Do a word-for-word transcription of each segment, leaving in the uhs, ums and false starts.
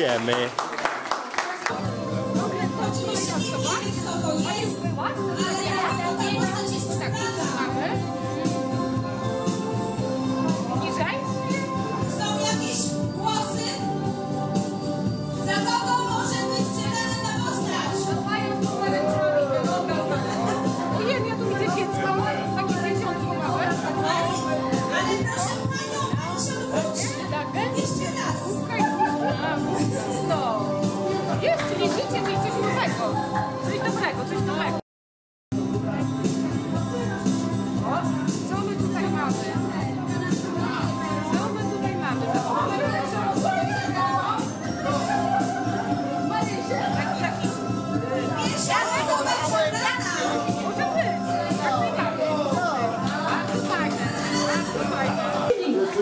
Dziękujemy. Są jakieś głosy? Za kogo może być przebrana ta postać? Ojej, ja tu widzę dziecko, takie dzieciątko małe. Ale proszę panią, proszę jeszcze raz. No, jest, czyli życie, czyli coś nowego. Coś dobrego, coś nowego. O, co my tutaj mamy? Co my tutaj mamy? Taki, taki. Pierwsza osoba przebrana. Może być. Tak, tak. Bardzo fajne, bardzo fajne.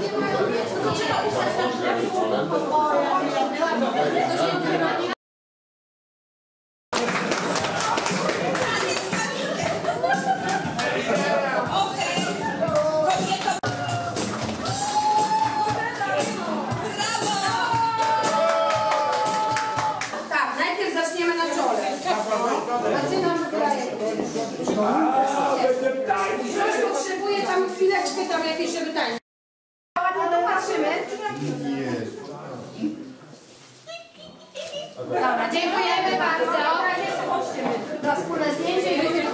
Tak, najpierw zaczniemy na czole. Zaczynam Ktoś potrzebuje tam chwileczkę, tam jakieś, żeby tańczyć. Ładnie to patrzymy. Dobra, dziękujemy bardzo. Na wspólne zdjęcie i